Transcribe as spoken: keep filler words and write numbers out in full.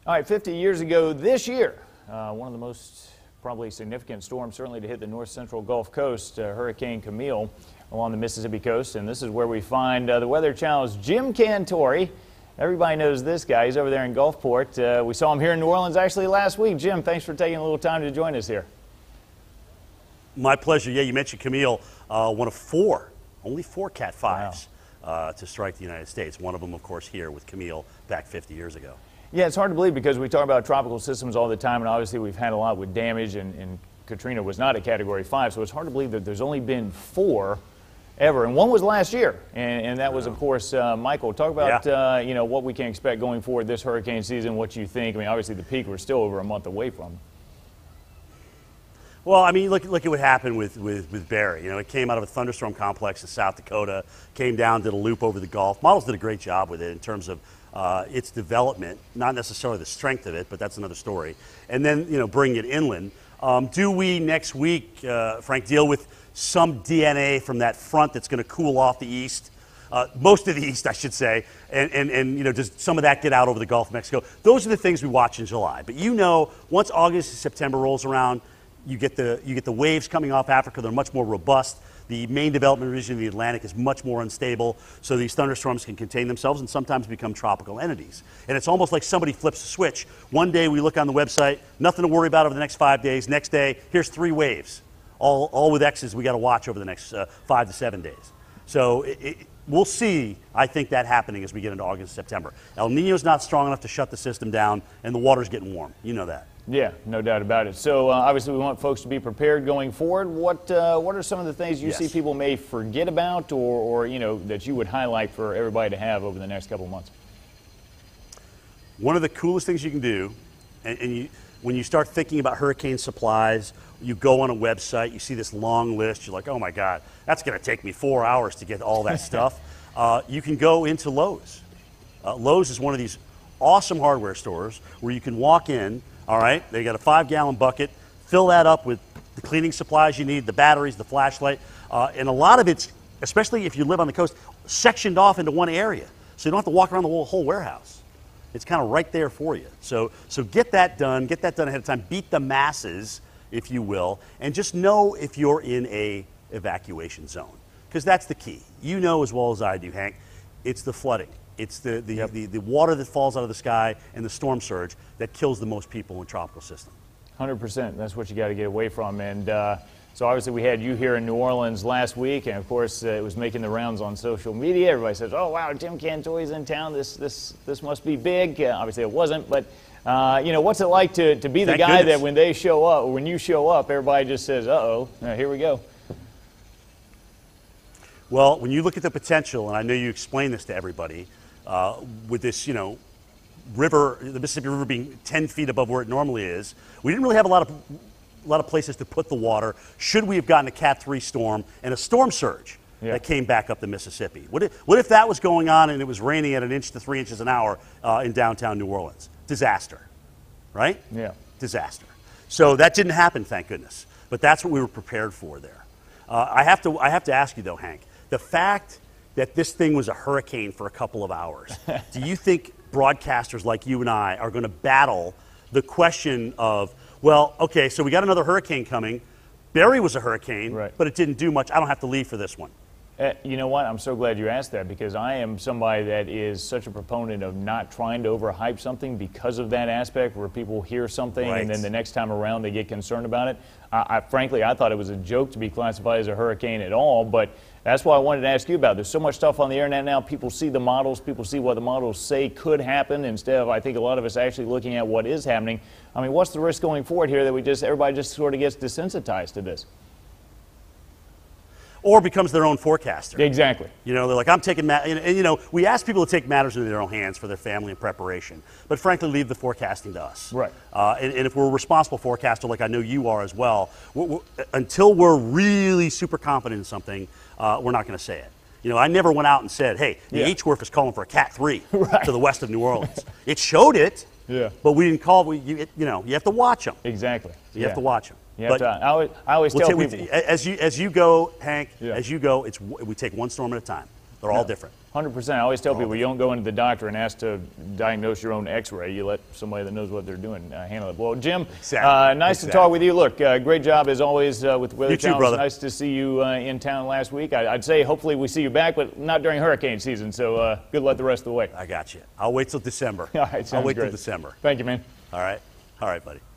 All right, fifty years ago this year, uh, one of the most probably significant storms certainly to hit the north central Gulf Coast, uh, Hurricane Camille along the Mississippi coast. And this is where we find uh, the Weather Channel's Jim Cantore. Everybody knows this guy. He's over there in Gulfport. Uh, we saw him here in New Orleans actually last week. Jim, thanks for taking a little time to join us here. My pleasure. Yeah, you mentioned Camille, uh, one of four, only four Cat fives wow. uh, to strike the United States. One of them, of course, here with Camille back fifty years ago. Yeah, it's hard to believe because we talk about tropical systems all the time, and obviously we've had a lot with damage, and, and Katrina was not a Category five, so it's hard to believe that there's only been four ever, and one was last year, and, and that was, of course, uh, Michael. Talk about yeah. uh, you know, what we can expect going forward this hurricane season, what you think. I mean, obviously the peak we're still over a month away from. Well, I mean, look, look at what happened with, with, with Barry. You know, it came out of a thunderstorm complex in South Dakota, came down, did a loop over the Gulf. Models did a great job with it in terms of uh, its development, not necessarily the strength of it, but that's another story. And then, you know, bring it inland. Um, do we next week, uh, Frank, deal with some D N A from that front that's going to cool off the east? Uh, most of the east, I should say, and, and, and you know, does some of that get out over the Gulf of Mexico? Those are the things we watch in July. But you know, once August and September rolls around, You get the you get the waves coming off Africa. They're much more robust. The main development region of the Atlantic is much more unstable, so these thunderstorms can contain themselves and sometimes become tropical entities. And it's almost like somebody flips a switch. One day we look on the website, nothing to worry about over the next five days. Next day, here's three waves, all all with X's we got to watch over the next uh, five to seven days. So it, it, we'll see, I think, that happening as we get into August and September. El Niño's not strong enough to shut the system down, and the water's getting warm. You know that. Yeah, no doubt about it. So uh, obviously we want folks to be prepared going forward. What uh, what are some of the things you yes. see people may forget about, or, or you know, that you would highlight for everybody to have over the next couple of months? One of the coolest things you can do, and, and you, when you start thinking about hurricane supplies, you go on a website, you see this long list, you're like, oh my God, that's going to take me four hours to get all that stuff. Uh, you can go into Lowe's. Uh, Lowe's is one of these awesome hardware stores where you can walk in. All right, they got a five-gallon bucket. Fill that up with the cleaning supplies you need, the batteries, the flashlight, uh, and a lot of it's, especially if you live on the coast, sectioned off into one area, so you don't have to walk around the whole, whole warehouse. It's kind of right there for you. So, so get that done. Get that done ahead of time. Beat the masses, if you will, and just know if you're in a evacuation zone, because that's the key. You know as well as I do, Hank. It's the flooding. It's the, the, yep. the, the water that falls out of the sky and the storm surge that kills the most people in a tropical system. one hundred percent. That's what you got to get away from. And uh, so obviously we had you here in New Orleans last week, and of course uh, it was making the rounds on social media. Everybody says, oh, wow, Jim Cantore's in town. This, this, this must be big. Uh, obviously it wasn't, but uh, you know, what's it like to, to be the Thank guy goodness. that when they show up, or when you show up, everybody just says, uh-oh, uh, here we go. Well, when you look at the potential, and I know you explain this to everybody, Uh, with this, you know, river, the Mississippi River being ten feet above where it normally is, we didn't really have a lot of a lot of places to put the water. Should we have gotten a Cat three storm and a storm surge yeah. that came back up the Mississippi? What if, what if that was going on and it was raining at an inch to three inches an hour uh, in downtown New Orleans? Disaster, right? Yeah. Disaster. So that didn't happen, thank goodness. But that's what we were prepared for there. Uh, I have to, I have to ask you though, Hank, the fact that this thing was a hurricane for a couple of hours. Do you think broadcasters like you and I are going to battle the question of, well, okay, so we got another hurricane coming. Barry was a hurricane, right. but it didn't do much. I don't have to leave for this one. Uh, you know what? I'm so glad you asked that, because I am somebody that is such a proponent of not trying to overhype something because of that aspect where people hear something right. and then the next time around they get concerned about it. I, I, frankly, I thought it was a joke to be classified as a hurricane at all, but that's why I wanted to ask you about it. There's so much stuff on the internet now. People see the models. People see what the models say could happen instead of, I think, a lot of us actually looking at what is happening. I mean, what's the risk going forward here that we just everybody just sort of gets desensitized to this? Or becomes their own forecaster. Exactly. You know, they're like, I'm taking, ma and, and you know, we ask people to take matters into their own hands for their family and preparation, but frankly, leave the forecasting to us. Right. Uh, and, and if we're a responsible forecaster, like I know you are as well, we're, we're, until we're really super confident in something, uh, we're not going to say it. You know, I never went out and said, hey, the yeah. H-WRF is calling for a Cat three right. to the west of New Orleans. It showed it, yeah. but we didn't call, we, you, it, you know, you have to watch them. Exactly. You yeah. have to watch them. You have but to, I always, I always we'll tell we, people. as you, as you go, Hank, yeah. as you go, it's, we take one storm at a time. They're all different. one hundred percent. I always tell They're people you don't go into the doctor and ask to diagnose your own x-ray. You let somebody that knows what they're doing uh, handle it. Well, Jim, exactly. uh, nice exactly. to talk with you. Look, uh, great job as always uh, with Weather You too, Channel. brother. Nice to see you uh, in town last week. I, I'd say hopefully we see you back, but not during hurricane season, so uh, good luck the rest of the way. I got you. I'll wait till December. All right, sounds I'll wait great. till December. Thank you, man. All right. All right, buddy.